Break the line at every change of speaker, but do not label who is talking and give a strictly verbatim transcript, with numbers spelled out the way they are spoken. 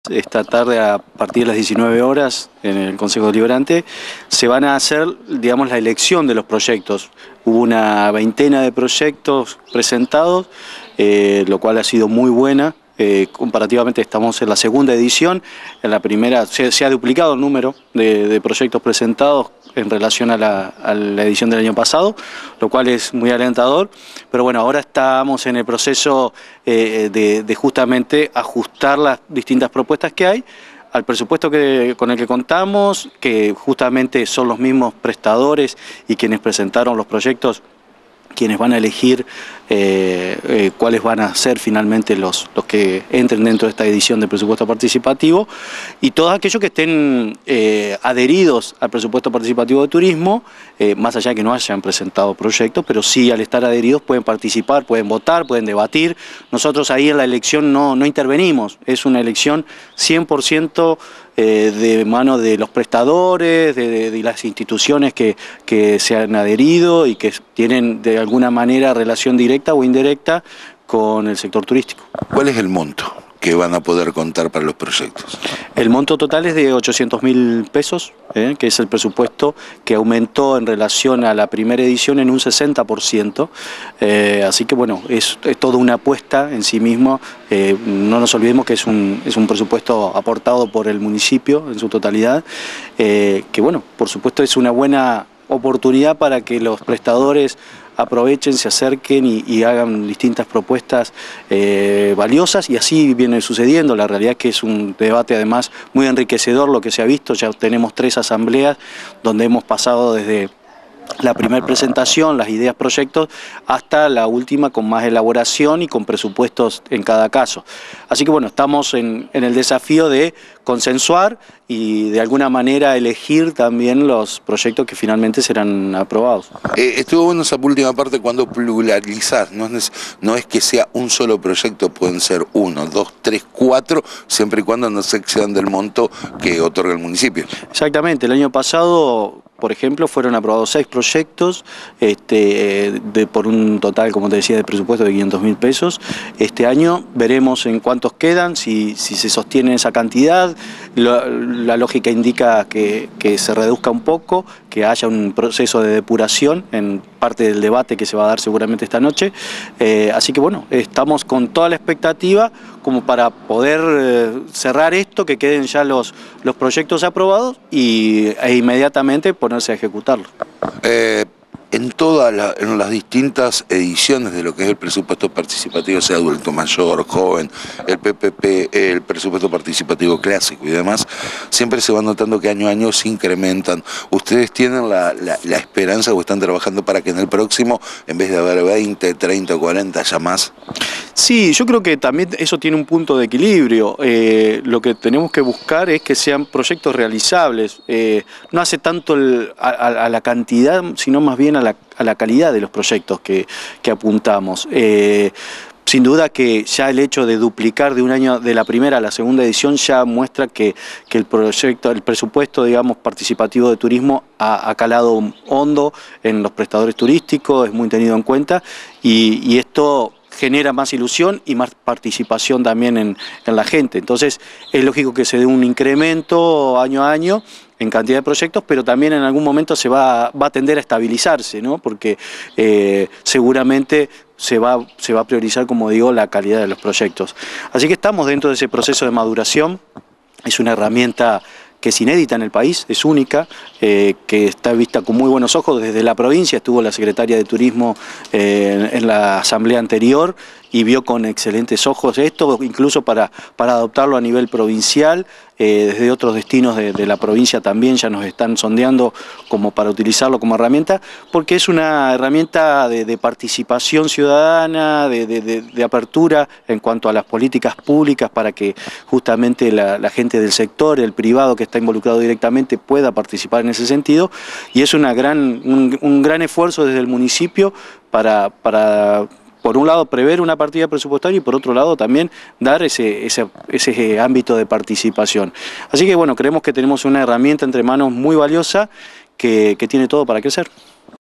Esta tarde, a partir de las diecinueve horas, en el Consejo Deliberante, se van a hacer, digamos, la elección de los proyectos. Hubo una veintena de proyectos presentados, eh, lo cual ha sido muy buena. Eh, comparativamente estamos en la segunda edición, en la primera se, se ha duplicado el número de, de proyectos presentados en relación a la, a la edición del año pasado, lo cual es muy alentador, pero bueno, ahora estamos en el proceso eh, de, de justamente ajustar las distintas propuestas que hay al presupuesto que, con el que contamos, que justamente son los mismos prestadores y quienes presentaron los proyectos quienes van a elegir eh, eh, cuáles van a ser finalmente los, los que entren dentro de esta edición de presupuesto participativo, y todos aquellos que estén eh, adheridos al presupuesto participativo de turismo, eh, más allá de que no hayan presentado proyectos, pero sí al estar adheridos pueden participar, pueden votar, pueden debatir. Nosotros ahí en la elección no, no intervenimos, es una elección cien por ciento Eh, de mano de los prestadores, de, de, de las instituciones que, que se han adherido y que tienen de alguna manera relación directa o indirecta con el sector turístico.
¿Cuál es el monto que van a poder contar para los proyectos?
El monto total es de ochocientos mil pesos, eh, que es el presupuesto que aumentó en relación a la primera edición en un sesenta por ciento, eh, así que bueno, es, es toda una apuesta en sí mismo. Eh, no nos olvidemos que es un, es un presupuesto aportado por el municipio en su totalidad, eh, que bueno, por supuesto es una buena oportunidad para que los prestadores aprovechen, se acerquen y, y hagan distintas propuestas eh, valiosas, y así viene sucediendo. La realidad es que es un debate además muy enriquecedor lo que se ha visto. Ya tenemos tres asambleas donde hemos pasado desde la primera presentación, las ideas, proyectos, hasta la última con más elaboración y con presupuestos en cada caso. Así que bueno, estamos en, en el desafío de consensuar y de alguna manera elegir también los proyectos que finalmente serán aprobados.
Eh, estuvo bueno esa última parte cuando pluralizar, no es, no es que sea un solo proyecto, pueden ser uno, dos, tres, cuatro, siempre y cuando no se excedan del monto que otorga el municipio.
Exactamente, el año pasado, por ejemplo, fueron aprobados seis proyectos este, de, por un total, como te decía, de presupuesto de quinientos mil pesos. Este año veremos en cuántos quedan, si, si se sostiene esa cantidad. Lo, la lógica indica que, que se reduzca un poco, que haya un proceso de depuración en parte del debate que se va a dar seguramente esta noche. Eh, así que bueno, estamos con toda la expectativa como para poder eh, cerrar esto, que queden ya los, los proyectos aprobados y, e inmediatamente ponerse a ejecutarlo.
Eh, en todas la, en las distintas ediciones de lo que es el presupuesto participativo, sea adulto mayor, joven, el P P P, el presupuesto participativo clásico y demás, siempre se va notando que año a año se incrementan. ¿Ustedes tienen la, la, la esperanza o están trabajando para que en el próximo, en vez de haber veinte, treinta o cuarenta, haya más?
Sí, yo creo que también eso tiene un punto de equilibrio. Eh, lo que tenemos que buscar es que sean proyectos realizables. Eh, no hace tanto el, a, a la cantidad, sino más bien a la, a la calidad de los proyectos que, que apuntamos. Eh, Sin duda que ya el hecho de duplicar de un año, de la primera a la segunda edición, ya muestra que, que el proyecto, el presupuesto, digamos, participativo de turismo ha, ha calado hondo en los prestadores turísticos, es muy tenido en cuenta, y, y esto genera más ilusión y más participación también en, en la gente. Entonces es lógico que se dé un incremento año a año en cantidad de proyectos, pero también en algún momento se va, va a tender a estabilizarse, ¿no? Porque eh, seguramente se va, se va a priorizar, como digo, la calidad de los proyectos. Así que estamos dentro de ese proceso de maduración. Es una herramienta que es inédita en el país, es única, eh, que está vista con muy buenos ojos desde la provincia. Estuvo la secretaria de Turismo eh, en, en la asamblea anterior y vio con excelentes ojos esto, incluso para, para adoptarlo a nivel provincial. Eh, desde otros destinos de, de la provincia también ya nos están sondeando como para utilizarlo como herramienta, porque es una herramienta de, de participación ciudadana, de, de, de, de apertura en cuanto a las políticas públicas, para que justamente la, la gente del sector, el privado que está involucrado directamente, pueda participar en ese sentido, y es una gran, un, un gran esfuerzo desde el municipio para, para por un lado prever una partida presupuestaria y por otro lado también dar ese, ese, ese ámbito de participación. Así que bueno, creemos que tenemos una herramienta entre manos muy valiosa que, que tiene todo para crecer.